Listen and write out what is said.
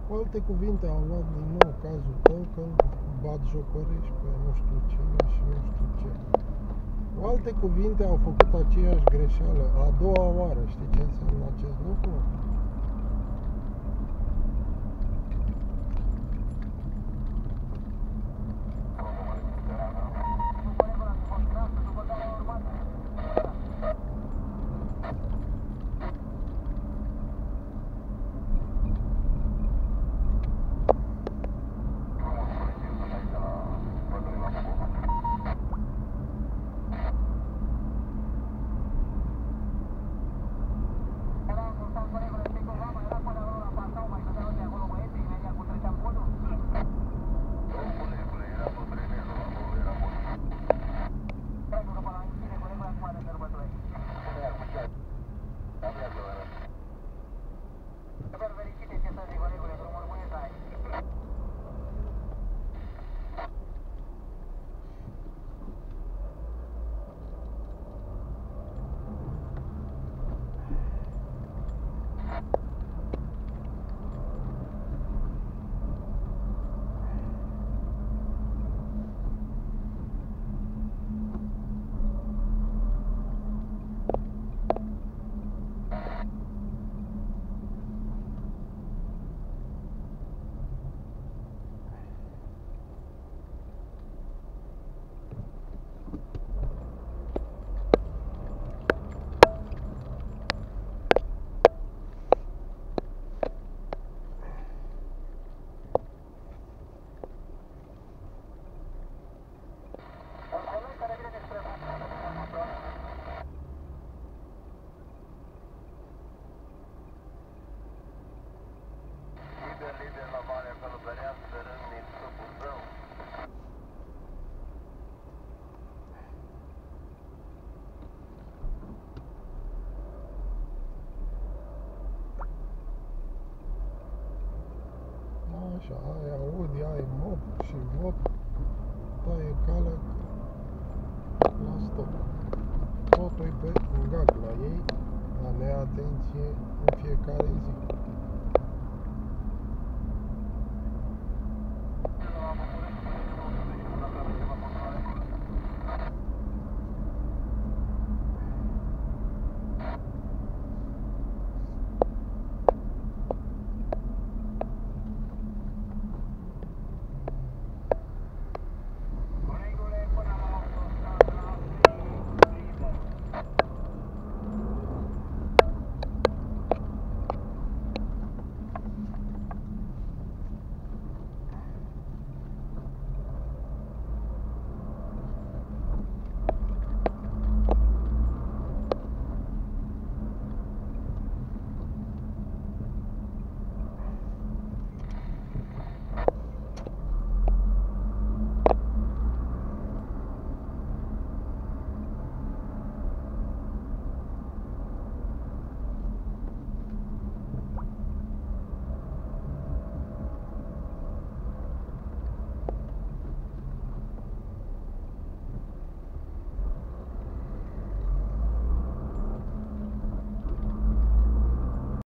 Cu alte cuvinte, au luat din nou cazul tău că îl batjocărești pe nu știu cine și nu știu ce. Cu alte cuvinte, au făcut aceeași greșeală a doua oară. Știi ce înseamnă acest lucru? Liber la Valea Călugărească, rând din Buzău. Așa, ai Audi, ai MOP și VOP, taie calea la stop. Totul e pe gac la ei, la neatenție în fiecare zi.